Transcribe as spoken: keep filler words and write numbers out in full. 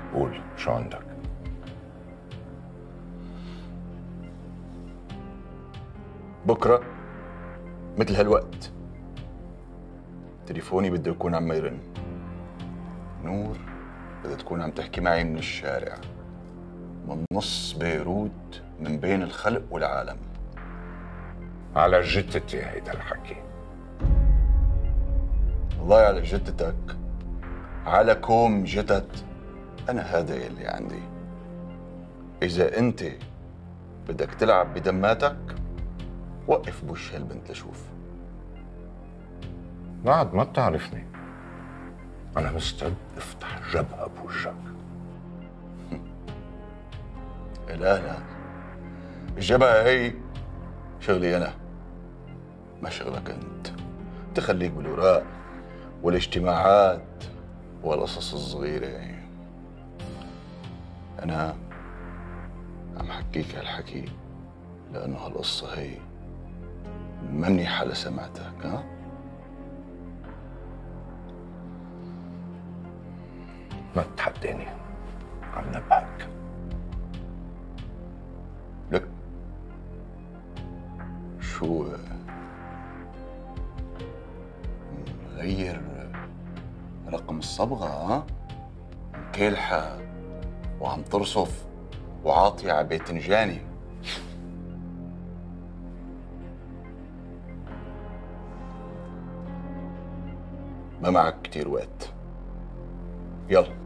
قول شو عندك؟ بكره مثل هالوقت تليفوني بده يكون عم يرن. نور بدها تكون عم تحكي معي من الشارع، من نص بيروت، من بين الخلق والعالم. على جتتي هيدا الحكي. الله على جتتك، على كوم جتت. أنا هذا يلي عندي. إذا أنت بدك تلعب بدماتك وقف بوش هالبنت لشوف. بعد ما بتعرفني، أنا مستعد أفتح جبهة بوجهك. لا لا، الجبهة هي شغلي أنا، ما شغلك أنت. تخليك بالوراق والاجتماعات والقصص الصغيرة. أنا عم حكيك هالحكي لأنه هالقصة هي ما منيحة لسمعتك. ها؟ ما تتحداني، عم نبهك. لك شو غير رقم الصبغة؟ ها؟ مكلحة وعم ترصف وعاطية على باذنجاني. ما معك كتير وقت، يلا.